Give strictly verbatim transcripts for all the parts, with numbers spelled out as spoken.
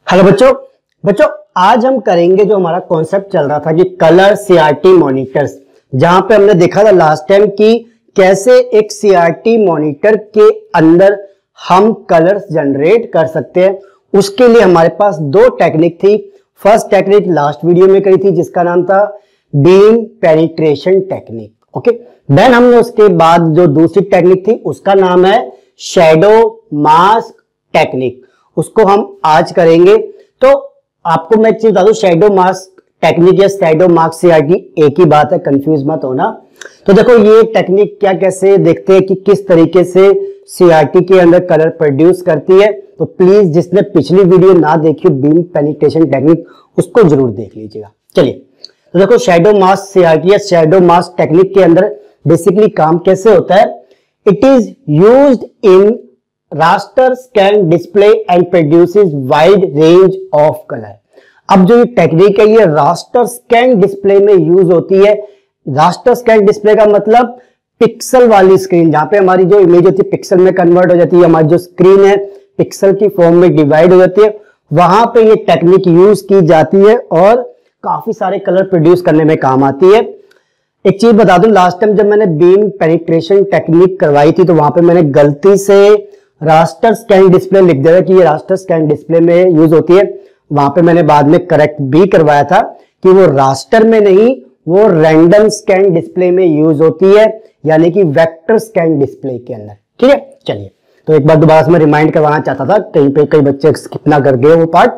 Hello बच्चों बच्चों आज हम करेंगे जो हमारा कॉन्सेप्ट चल रहा था कि कलर सीआरटी मॉनिटर्स, जहां पे हमने देखा था लास्ट टाइम कि कैसे एक सीआरटी मॉनिटर के अंदर हम कलर्स जनरेट कर सकते हैं। उसके लिए हमारे पास दो टेक्निक थी। फर्स्ट टेक्निक लास्ट वीडियो में करी थी जिसका नाम था beam penetration technique. Okay, then हमने उसके बाद जो दूसरी टेक्निक थी उसका नाम है शैडो मास्क टेक्निक, उसको हम आज करेंगे। तो आपको मैं एक चीज बता दूं, शैडो मास्क टेक्निक या शैडो मास्क सीआरटी एक ही बात है, कंफ्यूज मत होना। तो देखो ये टेक्निक क्या कैसे देखते हैं कि किस तरीके से सीआरटी के अंदर कलर प्रोड्यूस करती है। तो प्लीज जिसने पिछली वीडियो ना देखी बीम पेनिट्रेशन टेक्निक उसको जरूर देख लीजिएगा। चलिए तो देखो शैडो मास्क सीआरटी या शैडो मास्क टेक्निक के अंदर बेसिकली काम कैसे होता है। It is used in raster scan display and produces wide range of color। अब जो ये टेक्निक है ये raster scan display में यूज होती है। raster scan display का मतलब पिक्सल वाली स्क्रीन, जहां पे हमारी जो इमेज होती है पिक्सल में कन्वर्ट हो जाती है, हमारी जो स्क्रीन है पिक्सल की फॉर्म में डिवाइड हो जाती है, वहां पे ये टेक्निक यूज की जाती है और काफी सारे कलर प्रोड्यूस करने में काम आती है। एक चीज बता दूं, लास्ट टाइम जब मैंने बीम पेनिट्रेशन टेक्निक करवाई थी तो वहां पे मैंने गलती से रास्टर स्कैन डिस्प्ले लिख दिया कि ये रास्टर स्कैन डिस्प्ले में यूज होती है। वहां पे मैंने बाद में करेक्ट भी करवाया था कि वो रास्टर में नहीं, वो रैंडम स्कैन डिस्प्ले में यूज होती है, यानी कि वेक्टर स्कैन डिस्प्ले के अंदर। ठीक है, चलिए तो एक बार दोबारा से मैं रिमाइंड करवाना चाहता था, कहीं पे कई बच्चे स्किप ना कर गए वो पार्ट।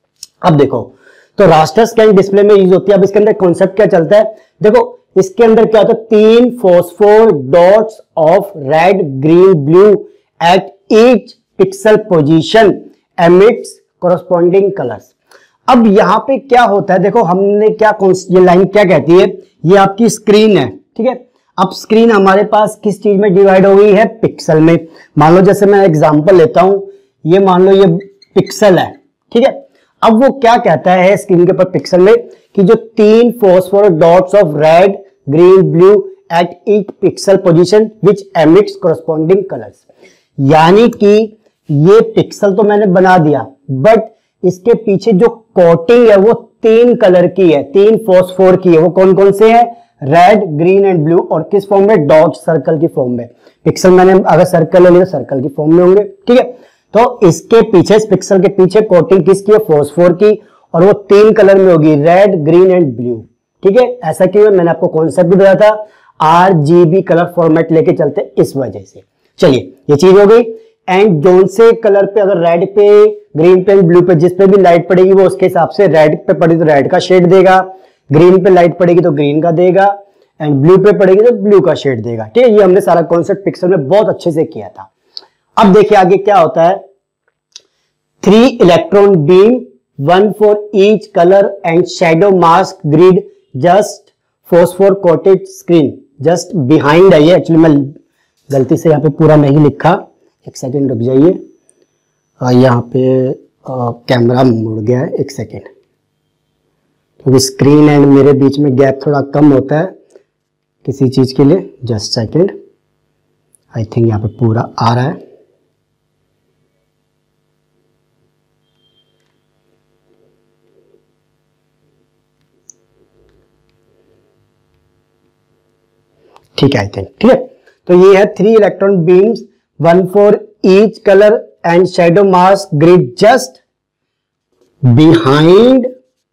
अब देखो तो रास्टर स्कैन डिस्प्ले में यूज होती है। अब इसके अंदर कॉन्सेप्ट क्या चलता है, देखो इसके अंदर क्या होता है, तीन phosphor dots of red green blue at each pixel position emits corresponding colors। अब यहां पे क्या होता है, देखो हमने क्या, ये लाइन क्या कहती है, ये आपकी स्क्रीन है। ठीक है, अब स्क्रीन हमारे पास किस चीज में डिवाइड हो गई है, पिक्सल में। मान लो जैसे मैं एग्जांपल लेता हूं, ये मान लो ये पिक्सल है। ठीक है, अब वो क्या कहता है स्क्रीन के ऊपर पिक्सल में कि जो तीन phosphor dots of red green blue at each pixel position which emits corresponding colours, यानी कि ये पिक्सल तो मैंने बना दिया बट इसके पीछे जो कोटिंग है वो तीन कलर की है, तीन फॉस्फोर की है। वो कौन कौन से हैं, रेड ग्रीन एंड ब्लू, और किस फॉर्म में, डॉट सर्कल की फॉर्म में। पिक्सल मैंने अगर सर्कल ले लिया सर्कल की फॉर्म में होंगे। ठीक है, तो इसके पीछे, इस पिक्सल के पीछे कोटिंग किसकी है, फॉस्फोर की, और वो तीन कलर में होगी, रेड ग्रीन एंड ब्लू। ठीक है, ऐसा क्यों है, मैंने आपको कॉन्सेप्ट भी बताया था, R G B colour format लेके चलते इस वजह से। चलिए ये चीज हो गई। एंड जोन से कलर पे, अगर रेड पे, ग्रीन पे, ब्लू पे, जिस पे भी लाइट पड़ेगी वो उसके हिसाब से, रेड पे पड़ी तो रेड का शेड देगा, ग्रीन पे लाइट पड़ेगी तो ग्रीन का देगा, एंड ब्लू पे पड़ेगी तो ब्लू का शेड देगा। ठीक है, ये हमने सारा कॉन्सेप्ट पिक्सल में बहुत अच्छे से किया था। अब देखिए आगे क्या होता है, three electron beam, one for each colour and shadow mask grid just phosphor coated screen just behind है। ये एक्चुअली मैं गलती से यहाँ पे पूरा नहीं लिखा, एक सेकेंड रुक जाइए, यहाँ पे आ, कैमरा मुड़ गया है, एक सेकेंड, क्योंकि स्क्रीन एंड मेरे बीच में गैप थोड़ा कम होता है किसी चीज के लिए। जस्ट सेकेंड, आई थिंक यहाँ पे पूरा आ रहा है। ठीक है, आई थिंक ठीक है। तो ये है three electron beams, one for each colour and shadow mask grid just behind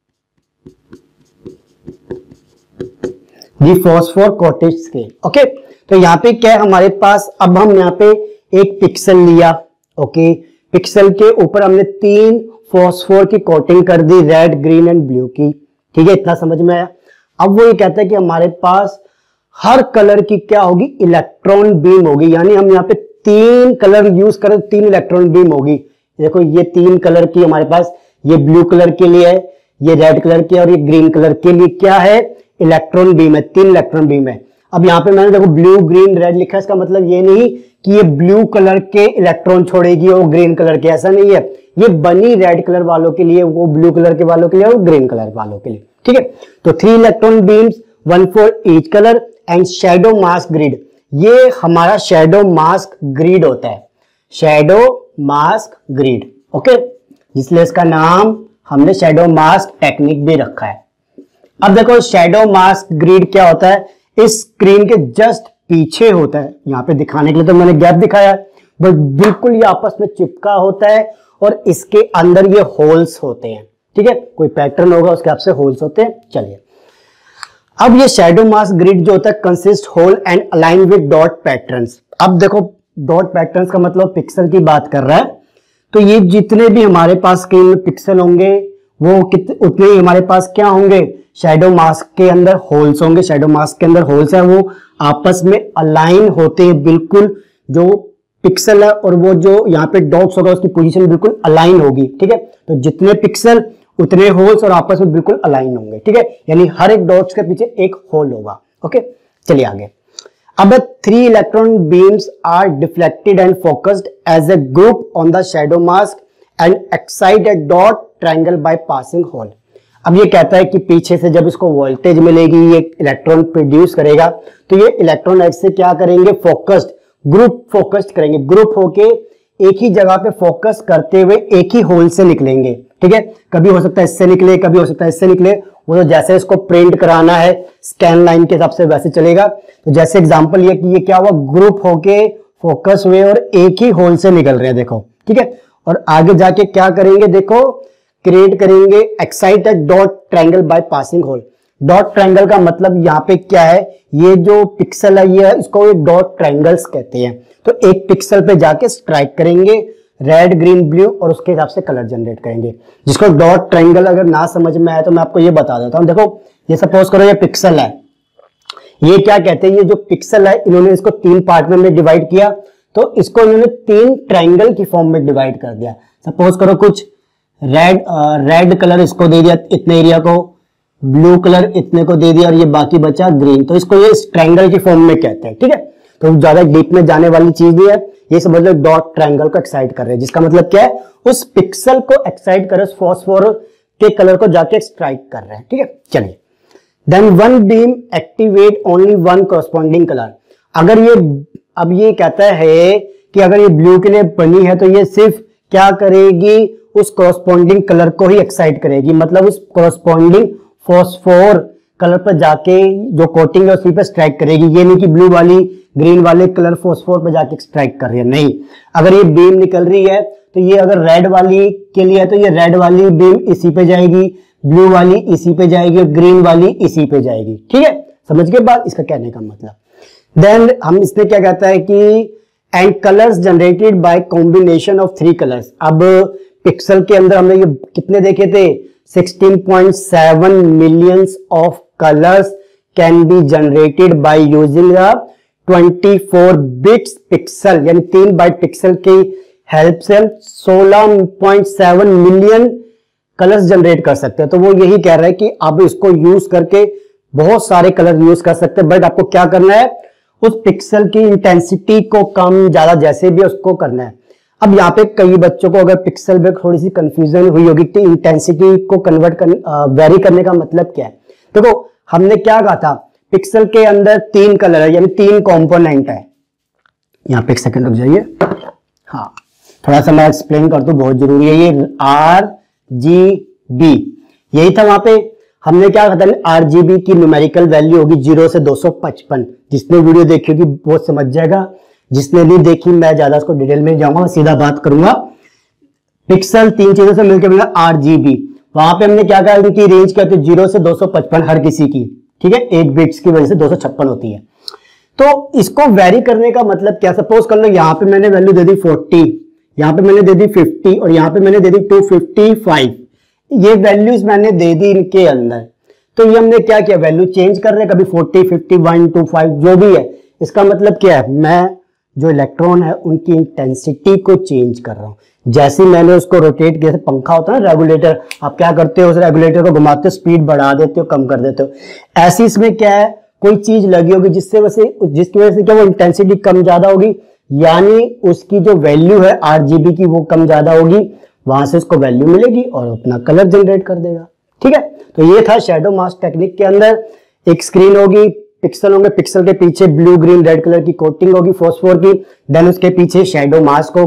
the phosphor coated screen. Okay, तो यहां पे क्या है हमारे पास, अब हम यहां पे एक पिक्सल लिया। ओके, पिक्सल के ऊपर हमने तीन फॉस्फोर की कोटिंग कर दी, रेड ग्रीन एंड ब्लू की। ठीक है, इतना समझ में आया। अब वो ये कहता है कि हमारे पास हर कलर की क्या होगी, इलेक्ट्रॉन बीम होगी, यानी हम यहाँ पे तीन कलर यूज करें, तीन इलेक्ट्रॉन बीम होगी। देखो ये तीन कलर की हमारे पास, ये ब्लू कलर के लिए है, ये रेड कलर की, और ये ग्रीन कलर के लिए क्या है, इलेक्ट्रॉन बीम है, तीन इलेक्ट्रॉन बीम है। अब यहाँ पे मैंने देखो ब्लू ग्रीन रेड लिखा है, इसका मतलब ये नहीं कि ये ब्लू कलर के इलेक्ट्रॉन छोड़ेगी और ग्रीन कलर के, ऐसा नहीं है। ये बनी रेड कलर वालों के लिए, वो ब्लू कलर के वालों के लिए और ग्रीन कलर वालों के लिए। ठीक है, तो three electron beams, one for each colour and shadow mask grid, ये हमारा शैडो मास्क ग्रिड होता है, शैडो मास्क ग्रिड। ओके, इसलिए इसका नाम हमने शैडो मास्क टेक्निक भी रखा है। अब देखो शैडो मास्क ग्रिड क्या होता है, इस स्क्रीन के जस्ट पीछे होता है। यहाँ पे दिखाने के लिए तो मैंने गैप दिखाया, बट बिल्कुल ये आपस में चिपका होता है और इसके अंदर ये होल्स होते हैं। ठीक है, कोई पैटर्न होगा उसके आपसे होल्स होते हैं। चलिए, अब ये शैडो मास्क ग्रिड जो होता है consist hole and align with dot patterns. अब देखो डॉट पैटर्न्स का मतलब पिक्सल की बात कर रहा है, तो ये जितने भी हमारे पास स्क्रीन में पिक्सल होंगे वो कितने उतने ही हमारे पास क्या होंगे, शैडो मास्क के अंदर होल्स होंगे। शैडो मास्क के अंदर होल्स है, वो आपस में अलाइन होते हैं बिल्कुल। जो पिक्सल है और वो जो यहाँ पे डॉट्स होगा उसकी पोजीशन बिल्कुल अलाइन होगी। ठीक है, तो जितने पिक्सल उतने होल्स और आपस में बिल्कुल अलाइन होंगे। ठीक है, यानी हर एक डॉट्स के पीछे एक होल होगा। ओके, चलिए आगे। अब three electron beams are deflected and focused as a group on the shadow mask and excite a dot triangle by passing hole. अब ये कहता है कि पीछे से जब इसको वोल्टेज मिलेगी, ये इलेक्ट्रॉन प्रोड्यूस करेगा, तो ये इलेक्ट्रॉन ऐसे क्या करेंगे, फोकस्ड ग्रुप फोकस्ड करेंगे। ग्रुप होके एक ही जगह पे फोकस करते हुए एक ही होल से निकलेंगे। ठीक है, कभी हो सकता है इससे निकले, कभी हो सकता है इससे निकले, वो तो जैसे इसको प्रिंट कराना है स्कैन लाइन के हिसाब से वैसे चलेगा। तो जैसे एग्जांपल ये कि ये क्या हुआ, ग्रुप होके फोकस हुए और एक ही होल से निकल रहे हैं। देखो, ठीक है, और आगे जाके क्या करेंगे, देखो क्रिएट करेंगे excited dot triangle by passing hole. Dot triangle का मतलब यहाँ पे क्या है, ये जो पिक्सल है ये इसको ये डॉट ट्रायंगल्स कहते हैं। तो एक पिक्सल पे जाके स्ट्राइक करेंगे रेड ग्रीन ब्लू और उसके हिसाब से कलर जनरेट करेंगे। जिसको डॉट ट्रायंगल अगर ना समझ में आए तो मैं आपको ये बता देता हूँ। देखो ये सपोज करो ये पिक्सल है, ये क्या कहते हैं, ये जो पिक्सल है इन्होंने इसको तीन पार्ट में डिवाइड किया, तो इसको इन्होंने तीन ट्रायंगल की फॉर्म में डिवाइड कर दिया। सपोज करो कुछ रेड रेड कलर इसको दे दिया इतने एरिया को, ब्लू कलर इतने को दे दिया और ये बाकी बचा ग्रीन, तो इसको ये ट्रायंगल की फॉर्म में कहते हैं। ठीक है, तो ज्यादा डीप में जाने वाली चीज नहीं है, ये समझ लो डॉट ट्रायंगल को एक्साइट कर रहे हैं, जिसका मतलब क्या है, उस पिक्सल को एक्साइट कर रहे हैं, उस फॉस्फोर के कलर को जाके स्ट्राइक कर रहे हैं। ठीक है, चलिए then one beam activate only one corresponding colour. अगर ये अब ये कहता है कि अगर ये ब्लू के लिए बनी है तो ये सिर्फ क्या करेगी, उस कॉरस्पॉन्डिंग कलर को ही एक्साइट करेगी, मतलब उस कॉरस्पॉन्डिंग फॉस्फोर कलर पर जाके जो कोटिंग है उसी पर स्ट्राइक करेगी। ये नहीं कि ब्लू वाली ग्रीन वाले कलर फॉस्फोर पर जाके स्ट्राइक कर रही है, नहीं। अगर ये बीम निकल रही है तो ये अगर रेड वाली के लिए है तो ये रेड वाली बीम इसी पे जाएगी, ब्लू वाली इसी पे जाएगी और ग्रीन वाली इसी पे जाएगी। ठीक है, समझ के बाद इसका कहने का मतलब। देन हम इसमें क्या कहता है कि and colours generated by combination of three colours. अब पिक्सल के अंदर हमने ये कितने देखे थे, sixteen point seven millions of colours can be generated by using the twenty four bits pixel, यानी तीन बाइट पिक्सल की हेल्प से हम सोलह point seven million colours generate कर सकते हैं। तो वो यही कह रहा है कि आप इसको यूज करके बहुत सारे कलर यूज कर सकते हैं, बट आपको क्या करना है, उस पिक्सल की इंटेंसिटी को कम ज्यादा जैसे भी उसको करना है। अब यहाँ पे कई बच्चों को अगर पिक्सल में थोड़ी सी कंफ्यूजन हुई होगी कि इंटेंसिटी को कन्वर्ट कर वेरी करने का मतलब क्या है। देखो हमने क्या कहा था, पिक्सल के अंदर तीन कलर है, यानी तीन कंपोनेंट है। यहाँ पे एक सेकंड रुक जाइए, हाँ थोड़ा सा मैं एक्सप्लेन कर दूं, बहुत जरूरी है ये। आर जी बी यही था, वहां पे हमने क्या कहा था, आर जी बी की न्यूमेरिकल वैल्यू होगी जीरो से दो सौ पचपन। जिसने वीडियो देखी होगी वो समझ जाएगा, जिसने नहीं देखी मैं ज्यादा उसको डिटेल में जाऊंगा, सीधा बात करूंगा। पिक्सल तीन चीजों से मिलकर मिला आर जी बी। वहां पे हमने क्या कहा, उनकी रेंज क्या होती है, जीरो से दो सौ पचपन हर किसी की। ठीक है, एट बिट्स की वजह से दो सौ छप्पन होती है। तो इसको वेरी करने का मतलब क्या, सपोज कर लो यहाँ पे मैंने वैल्यू दे दी फोर्टी, यहाँ पे मैंने दे दी फिफ्टी और यहाँ पे मैंने दे दी टू फिफ्टी फाइव। ये वैल्यूज मैंने दे दी इनके अंदर, तो ये हमने क्या किया, वैल्यू चेंज कर रहे हैं, कभी forty fifty one two five जो भी है। इसका मतलब क्या है, मैं जो इलेक्ट्रॉन है उनकी इंटेंसिटी को चेंज कर रहा हूं। जैसे मैंने उसको रोटेट किया, पंखा होता है ना रेगुलेटर, आप क्या करते हो, उस रेगुलेटर को घुमाते हो, स्पीड बढ़ा देते हो, कम कर देते हो। ऐसे इसमें क्या है, कोई चीज लगी होगी जिससे वैसे जिसकी वजह से क्या वो इंटेंसिटी कम ज्यादा होगी, यानी उसकी जो वैल्यू है आरजीबी की वो कम ज्यादा होगी, वहां से उसको वैल्यू मिलेगी और अपना कलर जनरेट कर देगा। ठीक है, तो ये था शैडो मास्क टेक्निक के अंदर। एक स्क्रीन होगी, पिक्सल होंगे, पिक्सल के पीछे ब्लू ग्रीन रेड कलर की कोटिंग होगी फॉस्फोर की, देन उसके पीछे शैडो मास्क होगा।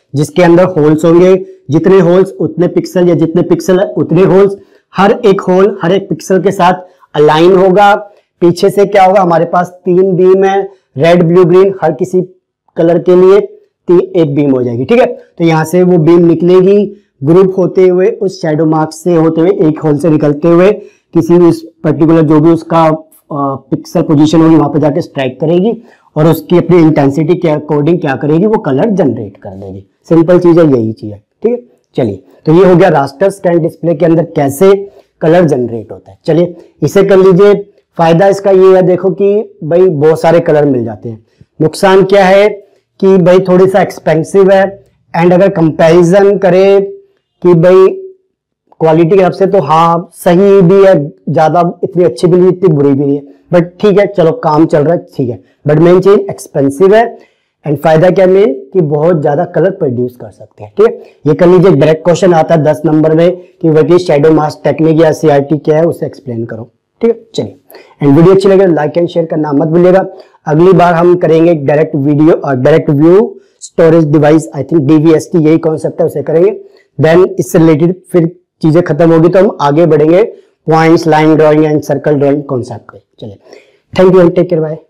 जिसके अंदर होल्स होंगे, जितने होल्स उतने पिक्सल या जितने पिक्सल उतने होल्स, हर एक होल हर एक पिक्सल के साथ अलाइन होगा। पीछे से क्या होगा, हमारे पास तीन बीम है, रेड ब्लू ग्रीन, हर किसी कलर के लिए तीन एक बीम हो जाएगी। ठीक है, तो यहां से वो बीम निकलेगी, ग्रुप होते हुए उस शैडो मार्क से होते हुए एक होल से निकलते हुए किसी भी पर्टिकुलर जो भी उसका पिक्सल पोजीशन होगी वहां पे जाके स्ट्राइक करेगी और उसकी अपनी इंटेंसिटी के अकॉर्डिंग क्या करेगी, वो कलर जनरेट कर देगी। सिंपल चीज है, यही चीज है। ठीक है, चलिए तो ये हो गया रास्टर स्कैन डिस्प्ले के अंदर कैसे कलर जनरेट होता है। चलिए इसे कर लीजिए। फायदा इसका ये है, देखो कि भाई बहुत सारे कलर मिल जाते हैं। नुकसान क्या है कि भाई थोड़ी सा एक्सपेंसिव है, एंड अगर कंपैरिजन करें कि भाई क्वालिटी के हिसाब से तो हाँ सही भी है, ज्यादा इतनी अच्छी भी नहीं इतनी बुरी भी नहीं है, बट ठीक है चलो काम चल रहा है, ठीक है। बट मेन चीज एक्सपेंसिव है, एंड फायदा क्या मेन कि बहुत ज्यादा कलर प्रोड्यूस कर सकते हैं। ठीक है, ये कर लीजिए। डायरेक्ट क्वेश्चन आता है दस नंबर में कि वही शैडो मास्क टेक्निक या सीआरटी क्या है, उसे एक्सप्लेन करो। ठीक है, चलिए। एंड वीडियो अच्छी लगे लाइक एंड शेयर करना मत भूलिएगा। अगली बार हम करेंगे डायरेक्ट वीडियो और direct view storage device, I think DVST यही कॉन्सेप्ट है, उसे करेंगे। देन इससे रिलेटेड फिर चीजें खत्म होगी तो हम आगे बढ़ेंगे points, line drawing and circle drawing concept पे। चलिए, thank you and take care, bye.